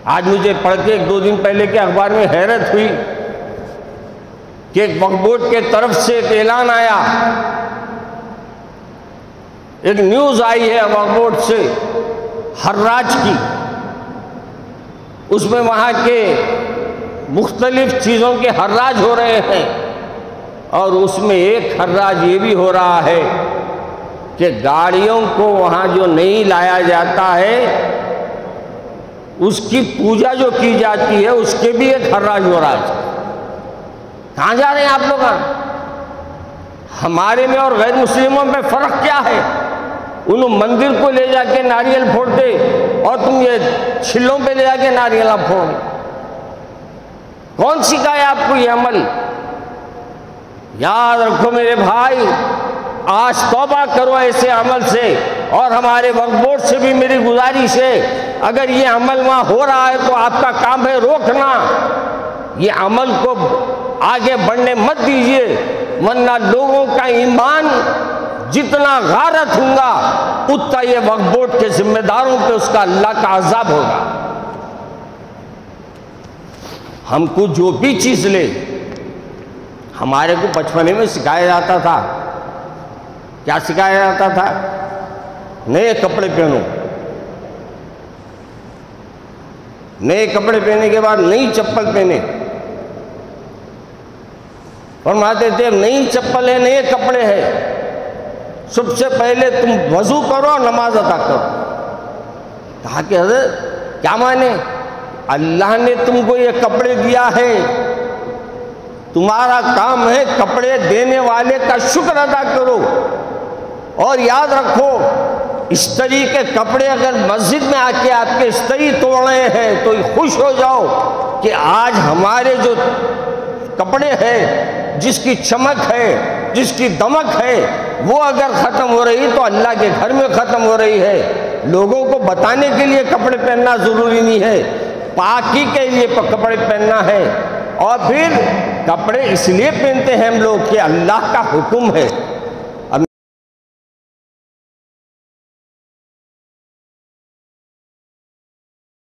आज मुझे पढ़ के 1-2 दिन पहले के अखबार में हैरत हुई कि एक वक्फ बोर्ड के तरफ से एक ऐलान आया, एक न्यूज़ आई है वक्फ बोर्ड से हर्राज की। उसमें वहाँ के मुख्तलिफ चीज़ों के हर्राज हो रहे हैं और उसमें एक हर्राज ये भी हो रहा है कि गाड़ियों को वहाँ जो नहीं लाया जाता है उसकी पूजा जो की जाती है उसके भी एक हर्राज हो रहा है। कहाँ जा रहे हैं आप लोग? हमारे में और गैर मुस्लिमों में फ़र्क क्या है? उन मंदिर को ले जाके नारियल फोड़ते और तुम ये छिल्लों पे ले जाके नारियल आप फोड़। कौन सिखाया आपको ये अमल? याद रखो मेरे भाई, आज तौबा करो ऐसे अमल से। और हमारे वक्फ बोर्ड से भी मेरी गुजारिश है, अगर ये अमल वहाँ हो रहा है तो आपका काम है रोकना। ये अमल को आगे बढ़ने मत दीजिए, वरना लोगों का ईमान जितना गारत होगा उतना ये वक्फ बोर्ड के जिम्मेदारों पे उसका अल्लाह का अज़ाब होगा। हमको जो भी चीज़ ले, हमारे को बचपने में सिखाया जाता था, क्या सिखाया जाता था? नए कपड़े पहनो, नए कपड़े पहनने के बाद नई चप्पल पहने। फरमाते थे नई चप्पल है, नए कपड़े हैं, सबसे पहले तुम वजू करो, नमाज अदा करो। कहा कि हज़रत क्या माने? अल्लाह ने तुमको ये कपड़े दिया है, तुम्हारा काम है कपड़े देने वाले का शुक्र अदा करो। और याद रखो, इस्त्री के कपड़े अगर मस्जिद में आके आपके इस्त्री तोड़ रहे हैं तो खुश हो जाओ कि आज हमारे जो कपड़े हैं, जिसकी चमक है, जिसकी दमक है, वो अगर ख़त्म हो रही तो अल्लाह के घर में ख़त्म हो रही है। लोगों को बताने के लिए कपड़े पहनना ज़रूरी नहीं है, पाकी के लिए कपड़े पहनना है। और फिर कपड़े इसलिए पहनते हैं हम लोग कि अल्लाह का हुक्म है,